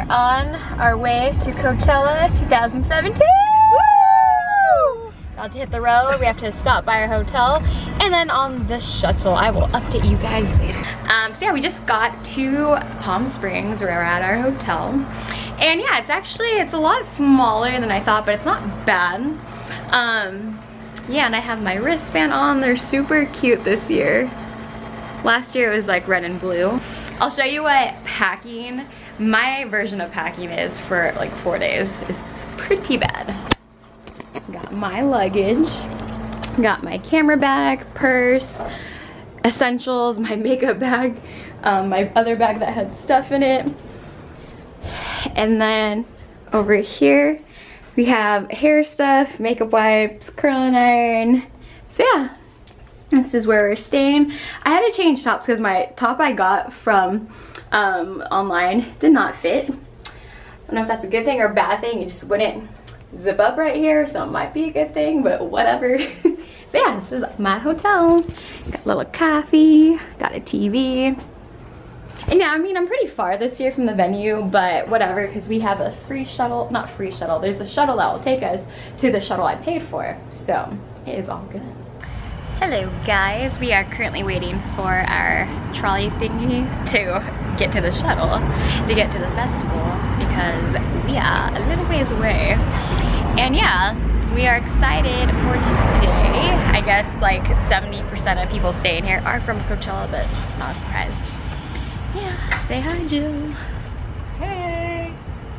are on our way to Coachella 2017. Woo! About to hit the road. We have to stop by our hotel, and then on the shuttle, I will update you guys later. So yeah, we just got to Palm Springs. We're at our hotel, and yeah, it's a lot smaller than I thought, but it's not bad. Yeah, and I have my wristband on. They're super cute this year. Last year it was like red and blue. I'll show you what packing, my version of packing is for like 4 days. It's pretty bad. Got my luggage, got my camera bag, purse, essentials, my makeup bag, my other bag that had stuff in it. And then over here, we have hair stuff, makeup wipes, curling iron. So yeah, this is where we're staying. I had to change tops because my top I got from online did not fit. I don't know if that's a good thing or a bad thing. It just wouldn't zip up right here, so it might be a good thing, but whatever. So yeah, this is my hotel. Got a little coffee, got a TV. And yeah, I mean, I'm pretty far this year from the venue, but whatever, because we have a free shuttle, not free shuttle, there's a shuttle that will take us to the shuttle I paid for, so it is all good. Hello guys, we are currently waiting for our trolley thingy to get to the shuttle, to get to the festival, because we are a little ways away. And yeah, we are excited for today. I guess like 70% of people staying here are from Coachella, but it's not a surprise. Yeah, say hi, Jill. Hey!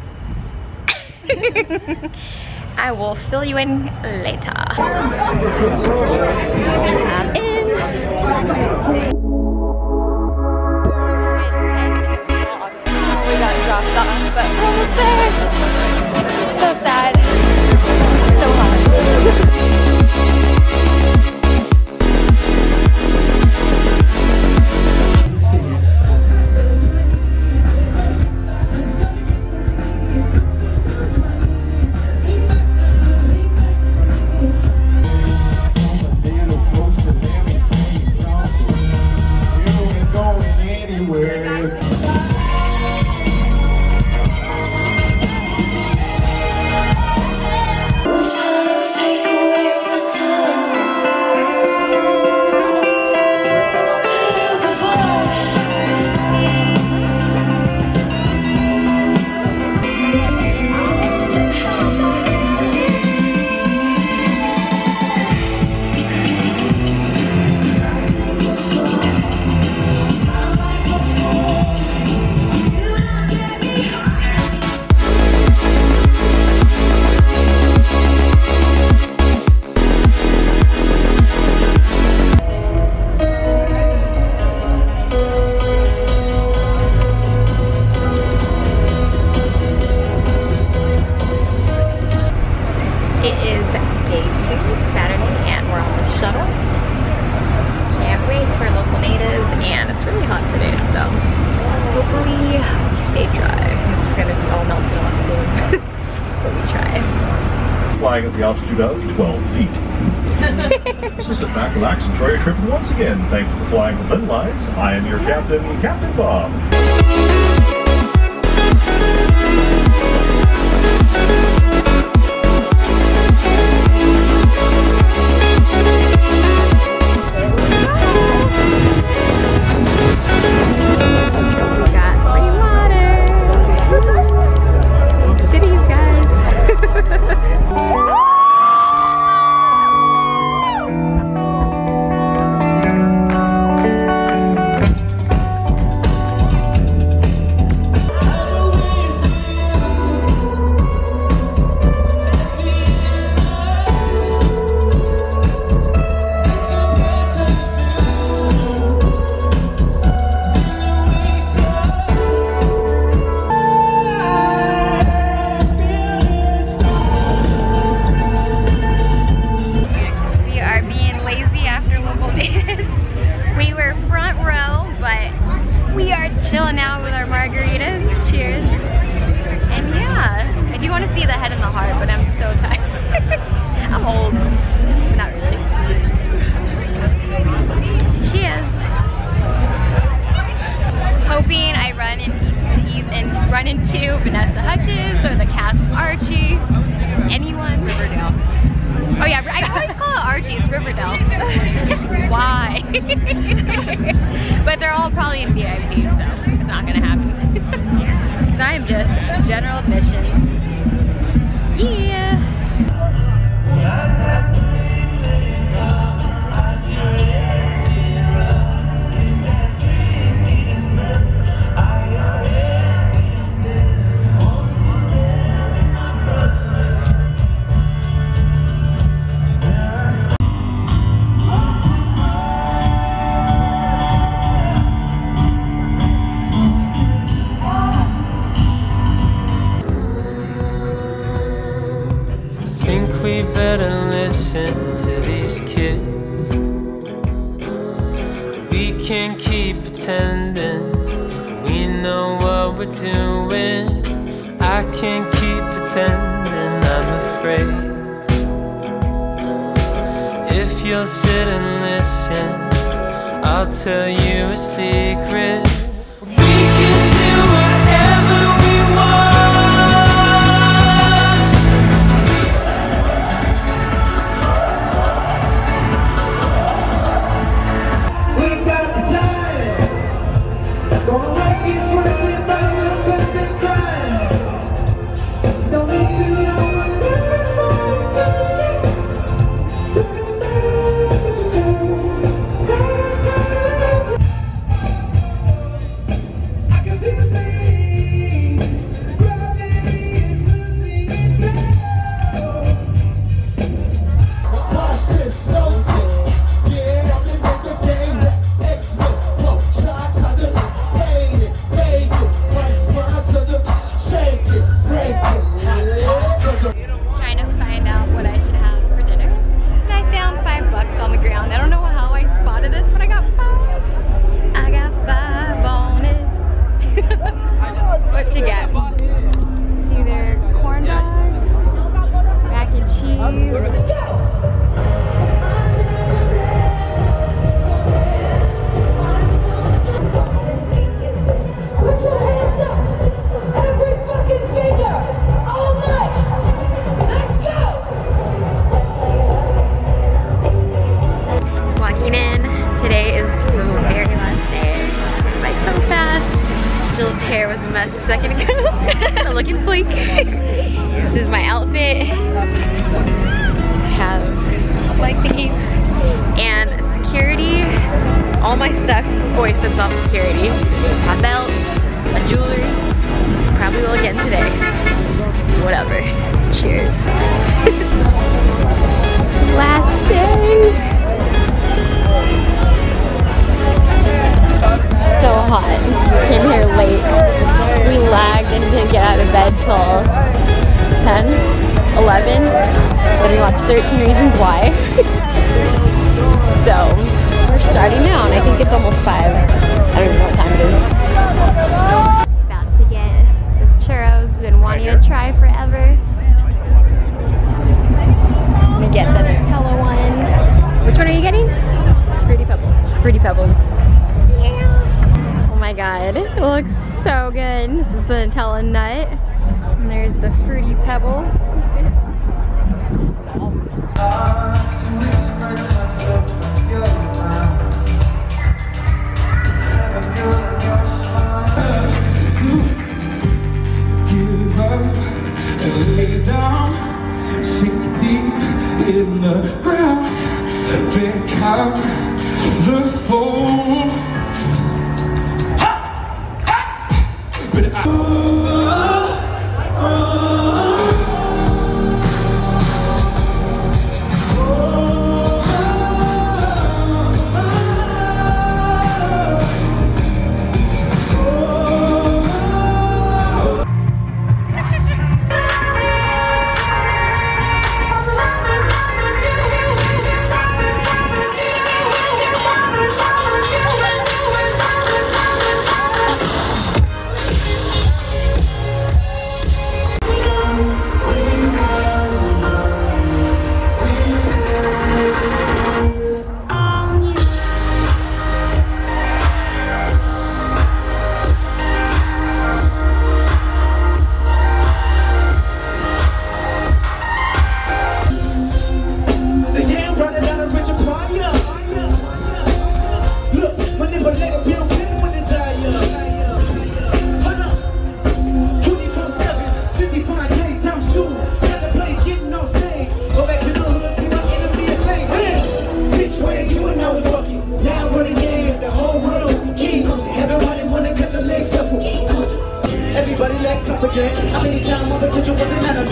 I will fill you in later. I'm in. We got dropped off, but we're almost there. So sad. So hot. Flying at the altitude of 12 feet. So sit back, relax, enjoy your trip, and once again, thank you for flying with Lynn Lines. I am your captain, Captain Bob. Chilling out with our margaritas. Cheers. And yeah, I do want to see the head and the heart, but I'm so tired. I'm old. Not really. Cheers. Hoping I run into Vanessa But they're all probably in VIP, so it's not gonna happen. Because I am just general admission. Yeah. We better listen to these kids. We can't keep pretending we know what we're doing. I can't keep pretending I'm afraid. If you'll sit and listen, I'll tell you a secret. We can do whatever we want. Hair was a mess a second ago. I'm looking bleak. This is my outfit. I have like thingies and security. All my stuff always sends off security. My belt, my jewelry. Probably will again today. Whatever. Cheers. Last day. So hot. Came here late. We lagged and didn't get out of bed till 10, 11. Then we watched 13 Reasons Why. So we're starting now, and I think it's almost 5. I don't even know what time it is. About to get the churros we've been wanting to try forever. I'm gonna get the Nutella one. Which one are you getting? Fruity Pebbles. Fruity Pebbles. Oh my god, it looks so good. This is the Nutella nut, and there's the Fruity Pebbles. Give up and lay down, sink deep in the ground, become the fool. But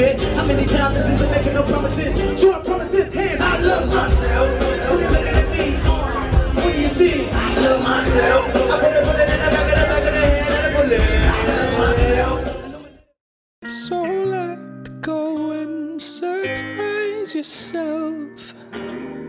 it. How many times this is to making no promises? So I promise this, hands, I love myself. When you're looking at me, what do you see? I love myself. I put a bullet in the back of the head and a bullet. I love myself. So let go and surprise yourself.